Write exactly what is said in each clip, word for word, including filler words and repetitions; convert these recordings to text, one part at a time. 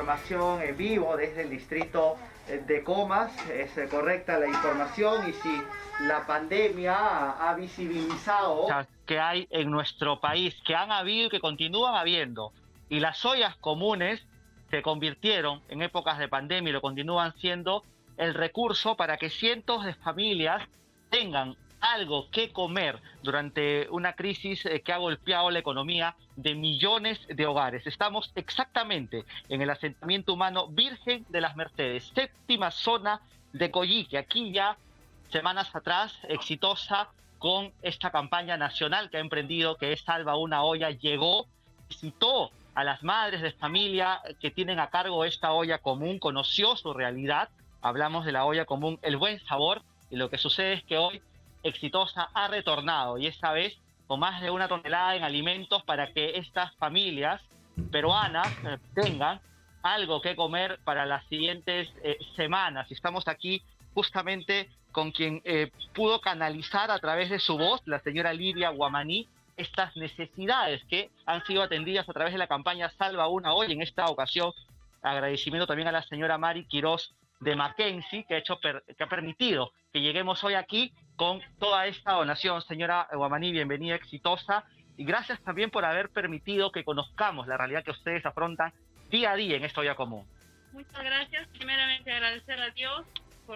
información en vivo desde el distrito de Comas. Es correcta la información, y si la pandemia ha visibilizado que hay en nuestro país, que han habido y que continúan habiendo, y las ollas comunes se convirtieron en épocas de pandemia y lo continúan siendo el recurso para que cientos de familias tengan algo que comer durante una crisis que ha golpeado la economía de millones de hogares. Estamos exactamente en el asentamiento humano Virgen de las Mercedes, séptima zona de Coyique. Aquí ya semanas atrás, Exitosa, con esta campaña nacional que ha emprendido, que es Salva una Olla, llegó, visitó a las madres de familia que tienen a cargo esta olla común, conoció su realidad. Hablamos de la olla común El Buen Sabor, y lo que sucede es que hoy Exitosa ha retornado, y esta vez con más de una tonelada en alimentos para que estas familias peruanas eh, tengan algo que comer para las siguientes eh, semanas. Y estamos aquí justamente con quien eh, pudo canalizar a través de su voz, la señora Lidia Guamaní, estas necesidades que han sido atendidas a través de la campaña Salva una Olla. En esta ocasión, agradecimiento también a la señora Mari Quirós de Mackenzie, que ha, hecho per, que ha permitido que lleguemos hoy aquí con toda esta donación. Señora Guamaní, bienvenida, Exitosa, y gracias también por haber permitido que conozcamos la realidad que ustedes afrontan día a día en esta olla común. Muchas gracias. Primeramente agradecer a Dios por...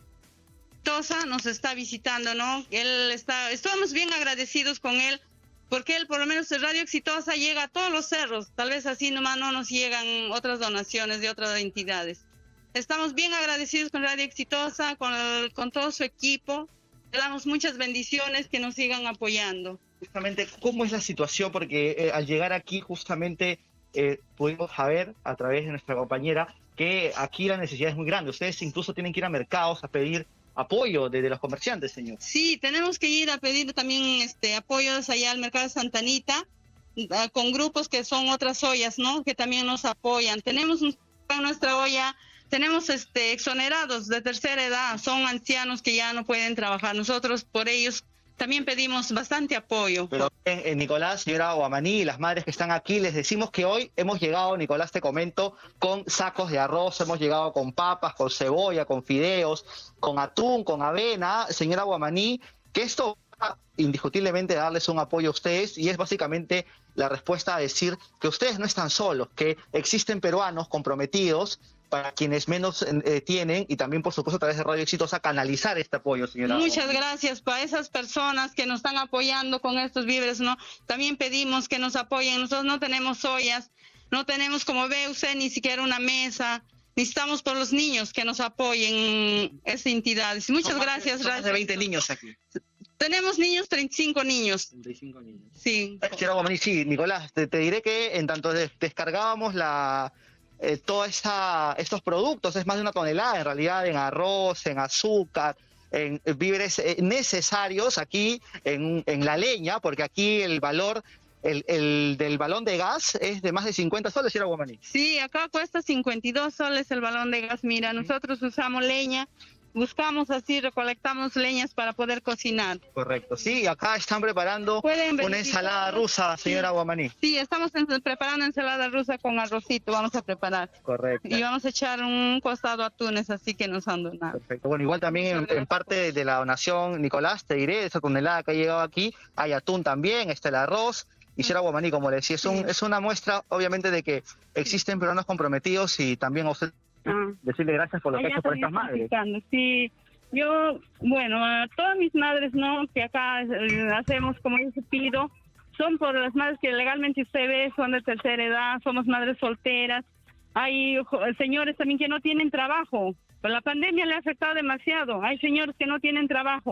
Exitosa nos está visitando, ¿no? Él está, estamos bien agradecidos con él, porque él, por lo menos, el Radio Exitosa llega a todos los cerros. Tal vez así nomás no nos llegan otras donaciones de otras entidades. Estamos bien agradecidos con Radio Exitosa, con, el, con todo su equipo. Le damos muchas bendiciones, que nos sigan apoyando. Justamente, ¿cómo es la situación? Porque eh, al llegar aquí, justamente, eh, pudimos saber a través de nuestra compañera que aquí la necesidad es muy grande. Ustedes incluso tienen que ir a mercados a pedir apoyo de, de los comerciantes, señor. Sí, tenemos que ir a pedir también este, apoyos allá al mercado de Santa Anita, uh, con grupos que son otras ollas, ¿no? Que también nos apoyan. Tenemos un, en nuestra olla... Tenemos este, exonerados de tercera edad, son ancianos que ya no pueden trabajar. Nosotros por ellos también pedimos bastante apoyo. Pero eh, Nicolás, señora Guamaní, las madres que están aquí, les decimos que hoy hemos llegado, Nicolás, te comento, con sacos de arroz, hemos llegado con papas, con cebolla, con fideos, con atún, con avena. Señora Guamaní, que esto va indiscutiblemente a darles un apoyo a ustedes, y es básicamente la respuesta a decir que ustedes no están solos, que existen peruanos comprometidos para quienes menos eh, tienen, y también, por supuesto, a través de Radio Exitosa, canalizar este apoyo, señora. Muchas gracias para esas personas que nos están apoyando con estos víveres, ¿no? También pedimos que nos apoyen. Nosotros no tenemos ollas, no tenemos, como ve usted, ni siquiera una mesa. Necesitamos por los niños que nos apoyen esas entidades. Muchas son gracias. Son más de veinte niños aquí. Tenemos niños, treinta y cinco niños. treinta y cinco niños. Sí. Señora Guamaní, sí, Nicolás, te, te diré que en tanto des descargábamos la... Eh, todos estos productos, es más de una tonelada en realidad, en arroz, en azúcar, en víveres eh, necesarios aquí en, en la leña, porque aquí el valor el, el del balón de gas es de más de cincuenta soles, señora Guamaní. Sí, acá cuesta cincuenta y dos soles el balón de gas. Mira, nosotros usamos leña, buscamos así, recolectamos leñas para poder cocinar. Correcto, sí, acá están preparando una ensalada rusa, señora sí. Guamaní. Sí, estamos en, preparando ensalada rusa con arrocito, vamos a preparar. Correcto. Y vamos a echar un costado atunes, así que nos han donado. Perfecto, bueno, igual también en, en parte de la donación, Nicolás, te diré, esa tonelada que ha llegado aquí, hay atún también, está el arroz. Y señora Guamaní, como le decía, es, un, es una muestra, obviamente, de que existen peruanos comprometidos, y también a usted ah. decirle gracias por lo que ha hecho por estas madres. Sí, yo, bueno, a todas mis madres, ¿no?, que acá eh, hacemos, como yo pido, son por las madres que legalmente usted ve, son de tercera edad, somos madres solteras. Hay señores también que no tienen trabajo. Pues la pandemia le ha afectado demasiado. Hay señores que no tienen trabajo.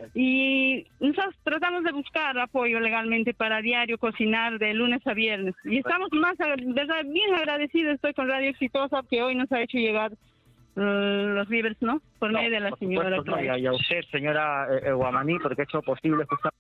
Y nosotros tratamos de buscar apoyo legalmente para diario cocinar de lunes a viernes. Y estamos más, verdad, bien agradecidos. Estoy con Radio Exitosa, que hoy nos ha hecho llegar uh, los víveres, ¿no? Por no, medio de la por señora. Supuesto, no, y, a, y a usted, señora eh, Guamaní, porque ha hecho posible justamente...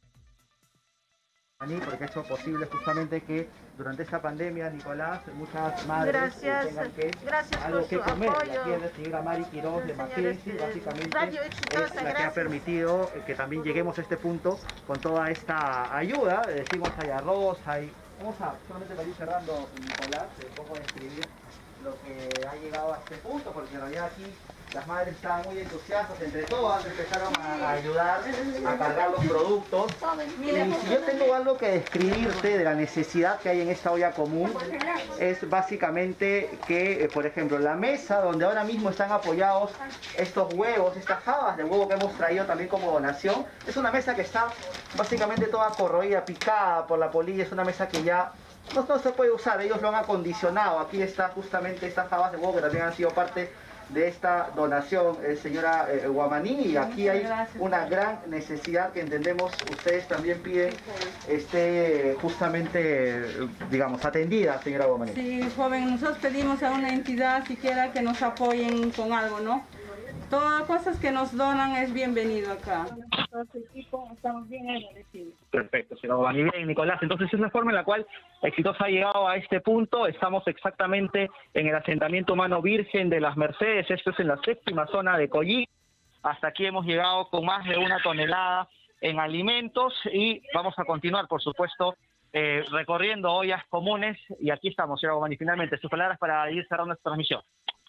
porque ha hecho posible justamente que durante esta pandemia, Nicolás, muchas madres gracias, tengan que gracias algo por que su comer. apoyo. Y aquí es la señora Mari Quirós de Mackenzie, básicamente Radio Exitosa, es la gracias. que ha permitido que también lleguemos a este punto con toda esta ayuda. Decimos, hay arroz, hay Vamos a, solamente para ir cerrando, Nicolás, un poco de escribir lo que ha llegado a este punto, porque en realidad aquí las madres estaban muy entusiastas, entre todas empezaron a, a ayudar a cargar los productos. Y si yo tengo algo que describirte de la necesidad que hay en esta olla común, es básicamente que, eh, por ejemplo, la mesa donde ahora mismo están apoyados estos huevos, estas jabas de huevo que hemos traído también como donación, es una mesa que está básicamente toda corroída, picada por la polilla, es una mesa que ya no, no se puede usar, ellos lo han acondicionado. Aquí está justamente estas jabas de huevo que también han sido parte de esta donación, eh, señora eh, Guamaní, y aquí hay una gran necesidad que entendemos ustedes también piden esté justamente, digamos, atendida, señora Guamaní. Sí, joven, nosotros pedimos a una entidad siquiera que nos apoyen con algo, ¿no? Todas las cosas que nos donan es bienvenido acá. Estamos bien agradecidos. Perfecto, señora Guamaní. Bien, Nicolás, entonces es la forma en la cual Exitosa ha llegado a este punto. Estamos exactamente en el asentamiento Mano Virgen de las Mercedes. Esto es en la séptima zona de Coyique. Hasta aquí hemos llegado con más de una tonelada en alimentos y vamos a continuar, por supuesto, eh, recorriendo ollas comunes. Y aquí estamos, señora Guamaní. Finalmente, sus palabras para ir cerrando esta transmisión.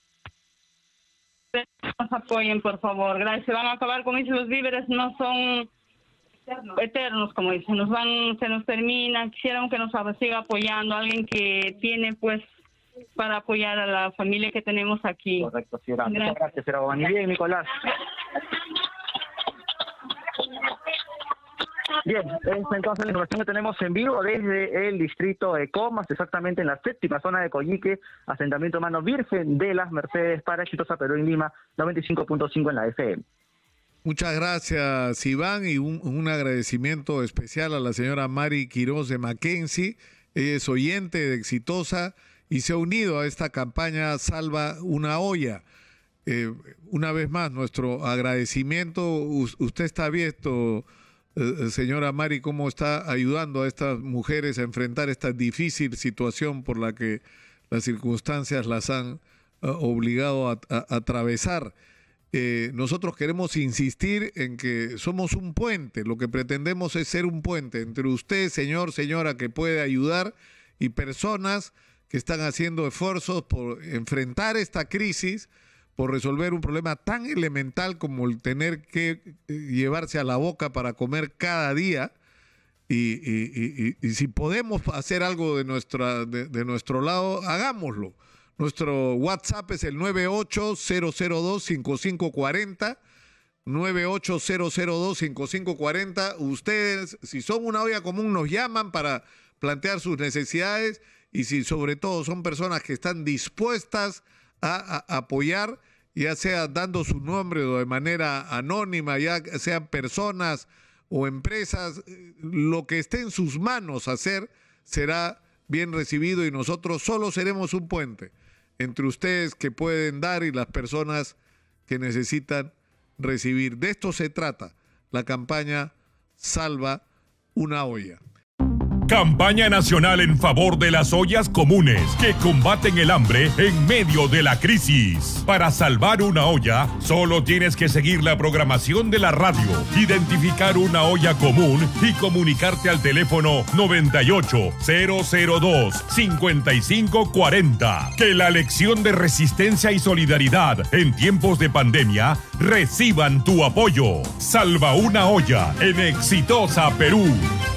Nos apoyen, por favor, gracias. Se van a acabar, como dicen, los víveres no son eternos, eternos como dicen, nos van, se nos termina. Quisiéramos que nos siga apoyando alguien que tiene, pues, para apoyar a la familia que tenemos aquí. Correcto, señora. Muchas gracias, señora Guamaní. Bien, Nicolás. Bien, esta entonces la información que tenemos en vivo desde el distrito de Comas, exactamente en la séptima zona de Coyique, asentamiento Mano Virgen de las Mercedes para Exitosa Perú en Lima, noventa y cinco punto cinco en la F M. Muchas gracias, Iván, y un, un agradecimiento especial a la señora Mari Quiroz de Mackenzie. Ella es oyente de Exitosa y se ha unido a esta campaña Salva una olla. Eh, una vez más, nuestro agradecimiento. U- usted está abierto, Eh, señora Mari, cómo está ayudando a estas mujeres a enfrentar esta difícil situación por la que las circunstancias las han uh, obligado a, a, a atravesar. Eh, nosotros queremos insistir en que somos un puente, lo que pretendemos es ser un puente entre usted, señor, señora, que puede ayudar, y personas que están haciendo esfuerzos por enfrentar esta crisis, por resolver un problema tan elemental como el tener que llevarse a la boca para comer cada día. Y, y, y, y si podemos hacer algo de, nuestra, de, de nuestro lado, hagámoslo. Nuestro WhatsApp es el nueve ocho cero cero dos cinco cinco cuatro cero, nueve ocho cero cero dos cinco cinco cuatro cero. Ustedes, si son una olla común, nos llaman para plantear sus necesidades, y si sobre todo son personas que están dispuestas a, a apoyar, ya sea dando su nombre o de manera anónima, ya sean personas o empresas, lo que esté en sus manos hacer será bien recibido, y nosotros solo seremos un puente entre ustedes que pueden dar y las personas que necesitan recibir. De esto se trata la campaña Salva una olla. Campaña nacional en favor de las ollas comunes que combaten el hambre en medio de la crisis. Para salvar una olla, solo tienes que seguir la programación de la radio, identificar una olla común y comunicarte al teléfono noventa y ocho, cero cero dos, cincuenta y cinco cuarenta. Que la lección de resistencia y solidaridad en tiempos de pandemia reciban tu apoyo. Salva una olla en Exitosa Perú.